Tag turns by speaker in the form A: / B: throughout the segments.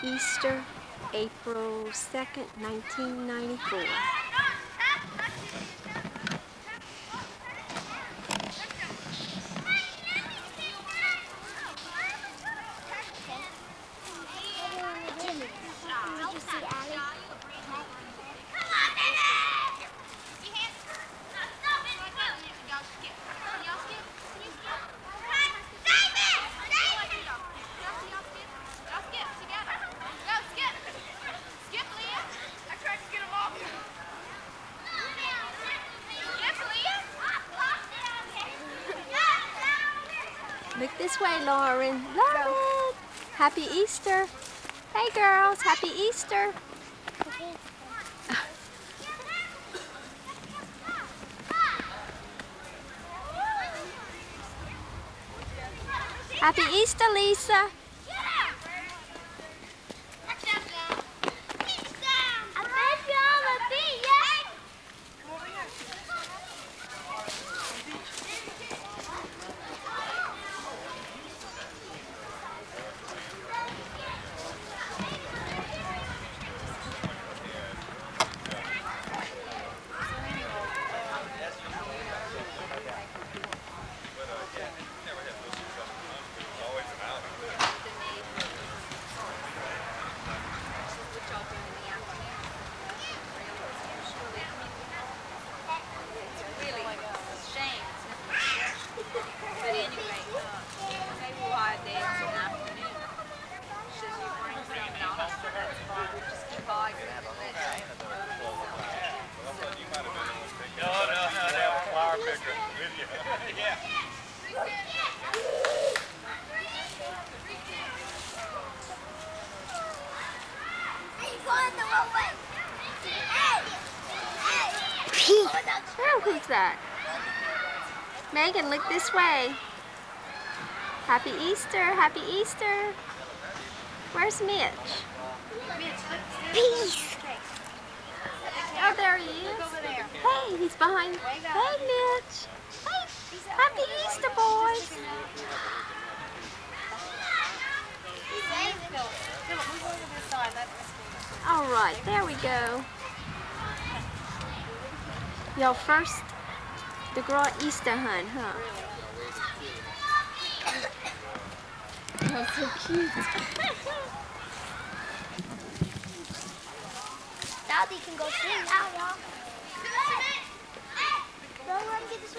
A: Easter, April 2nd, 1994. Look this way, Lauren. Lauren! Happy Easter. Hey, girls. Happy Easter. Happy Easter, Lisa. Oh, who's that? Megan, look this way. Happy Easter, happy Easter. Where's Mitch? Peace. Oh, there he is. Hey, he's behind. Hey, Mitch. Hey, happy Easter, boys. All right, there we go. Y'all first DeGraw Easter hunt, huh? That's so cute.
B: Daddy can go swim now, y'all. Go run and get the swim.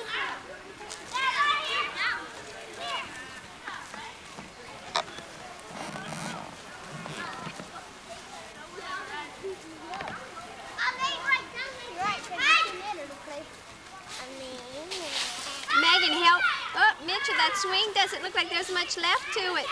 A: Megan, help. Oh, Mitchell, that swing doesn't look like there's much left to it.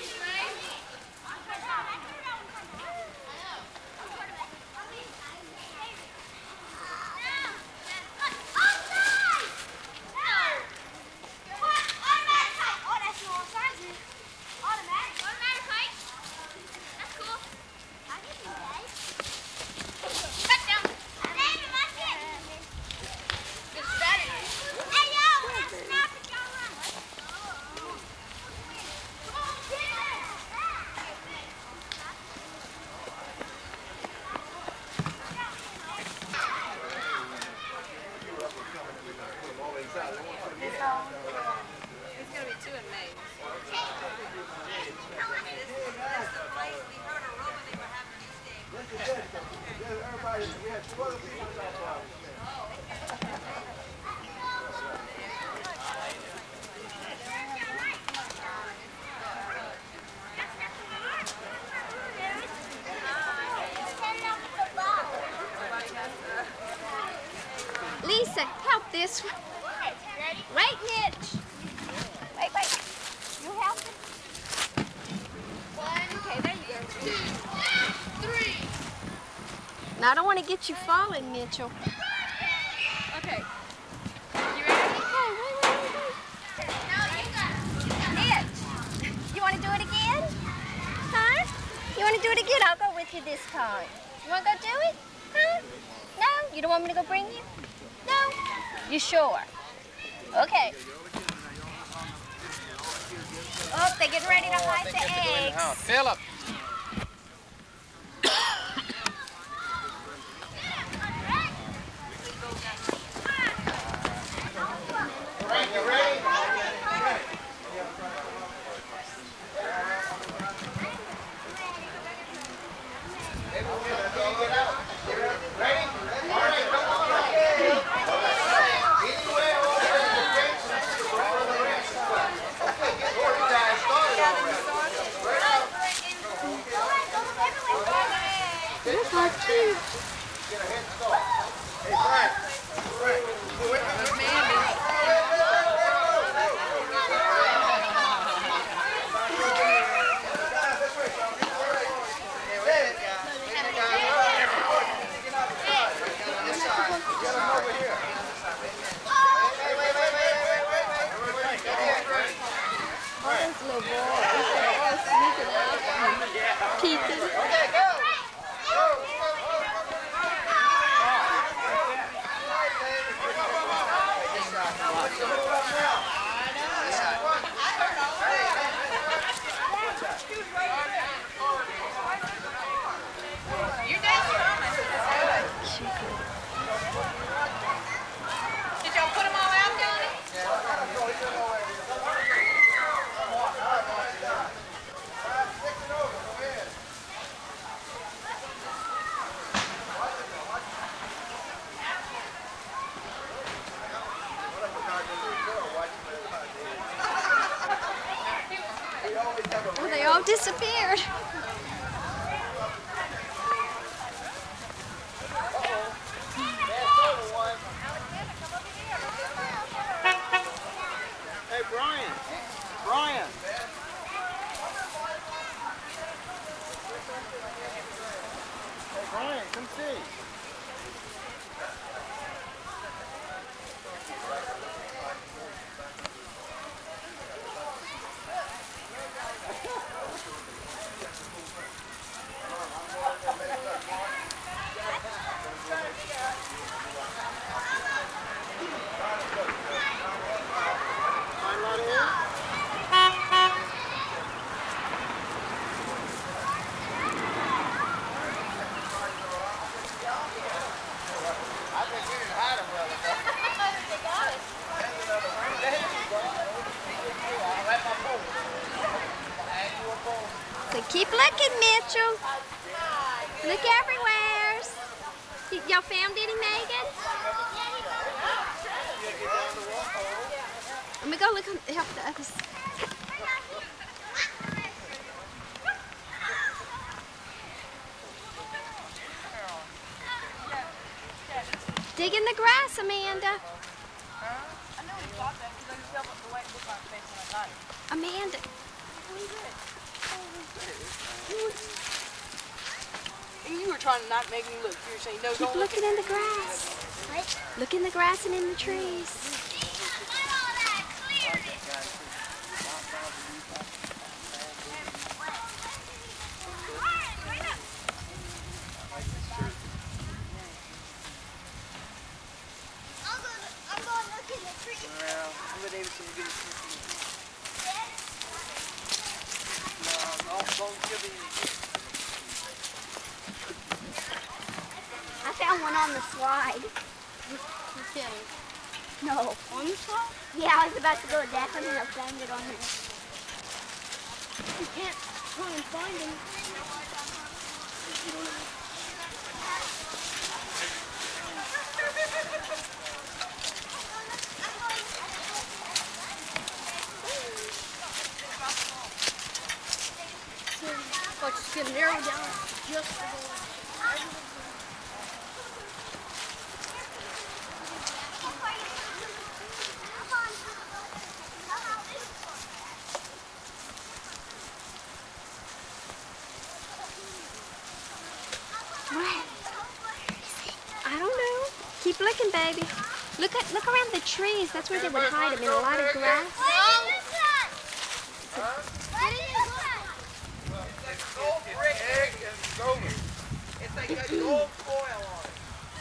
A: Lisa, help this one. Wait, Mitch. Wait. You help him? Okay, there you go. 2, 3. Now, I don't want to get you falling, Mitchell. Okay. You ready? Hey, wait. No, you got it. Mitch, you want to do it again? Huh? You want to do it again? I'll go with you this time. You want to go do it? Huh? No? You don't want me to go bring you? No? You sure? Okay. Oh, they're getting ready to hide the eggs.
C: Philip.
A: How cute.
C: Get a head start. Hey, Frank.
A: That's Mandy. Little boy. Oh, sneaking out and peeking.
C: Okay, go.
D: Your dad's coming. Did y'all put them all out, Johnny?
A: Oh, they all disappeared.
C: Hey, Brian. Brian. Hey, Brian, come see. Find right here. I think we didn't hide him well enough.
D: They got it.
A: So keep looking, Mitchell. Look everywhere. Y'all found any, Megan? Let me go look and help the others. Dig in the grass, Amanda.
D: I know he thought that because I just felt the way it looked on his face when I got it.
A: Amanda.
D: And you were trying to not make me look. You were saying, no,
A: Keep
D: don't look.
A: looking in the grass. Look in the grass and in the trees.
B: I'm going to look in the tree.
C: Well, Emma Davidson is getting No, don't give me.
B: I found one on the slide.
A: You're kidding.
B: No.
A: On the slide?
B: Yeah, I was about to go down and I found it on there.
A: You can't try and find him. Oh, it's gonna narrow down just a little. I don't know. Keep looking, baby. Look around the trees. That's where they would hide them, in a lot of grass.
C: Gold brick egg and golden. It's like got gold foil on it.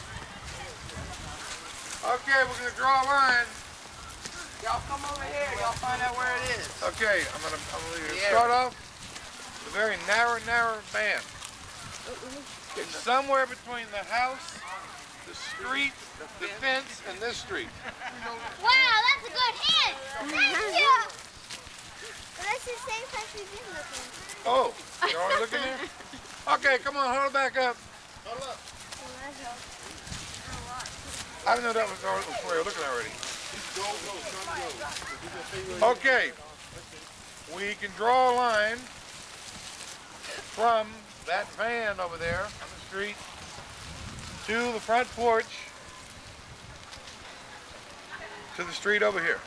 C: Okay, we're gonna draw a line. Y'all come over here. Y'all find out where it is. Okay, I'm gonna start off with a very narrow band. It's somewhere between the house, the street, the fence, and this street.
B: Wow, that's a good hint. Thank you. Well, that's the same place we've been looking.
C: Oh, you already looking there? Okay, come on, hold it back up. Hold up. I didn't know that was where you're looking already. Okay, we can draw a line from that van over there on the street to the front porch to the street over here.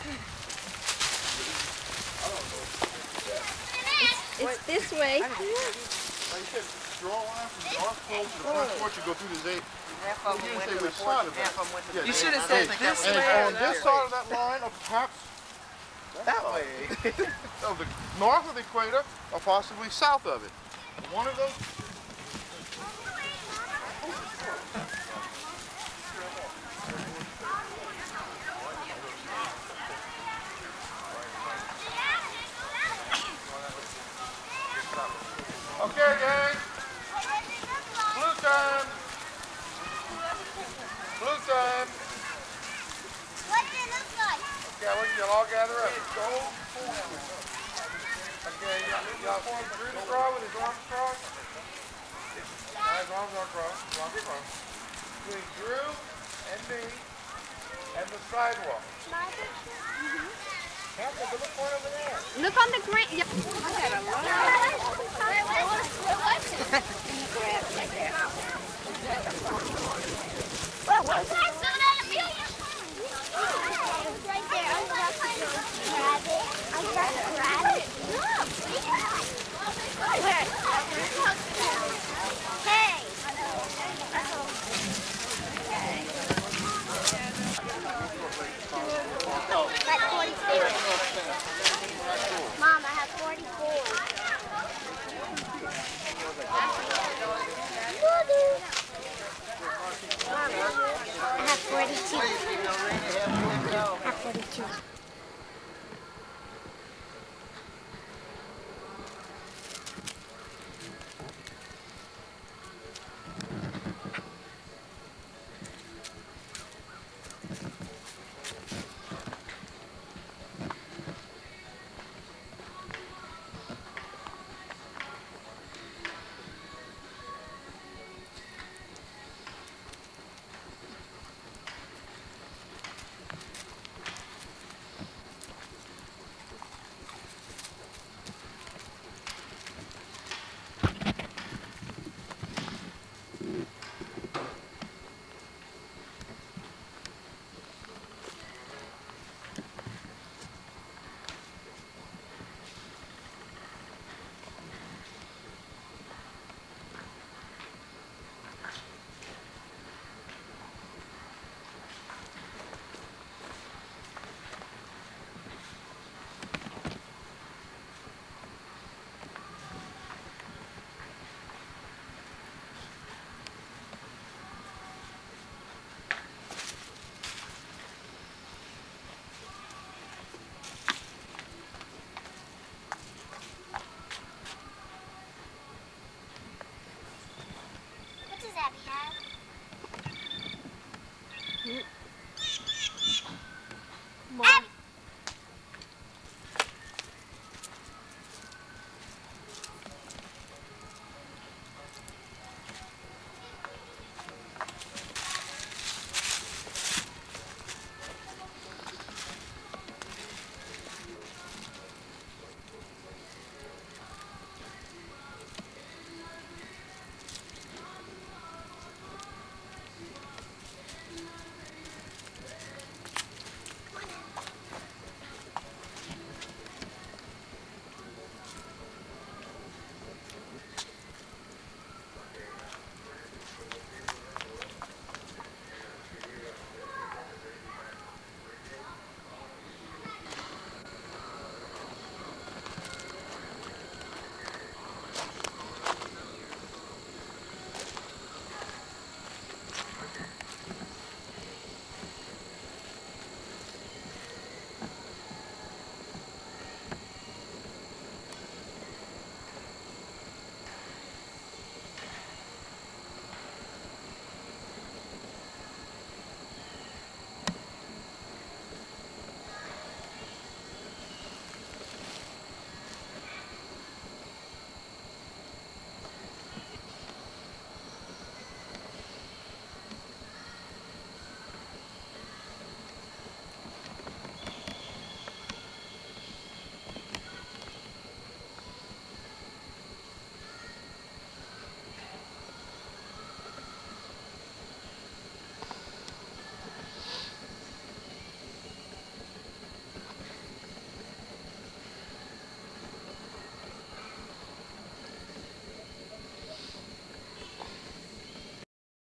A: It's this way.
C: Like you said, draw a line from North Pole to the front porch and go through the Zay.
D: Half of them went to the porch, half of them went to the
C: You
D: should have said this
C: and
D: way.
C: on this side of that line, or perhaps that way, of the north of the equator, or possibly south of it. One of those. Okay, gang. Blue time. Blue time.
B: What does it look like?
C: Okay, we can all gather up. Go. Okay, y'all form Drew the straw with his arms crossed. His arms are crossed. Between Drew and me and the sidewalk. Look on the green.
A: I got a lot.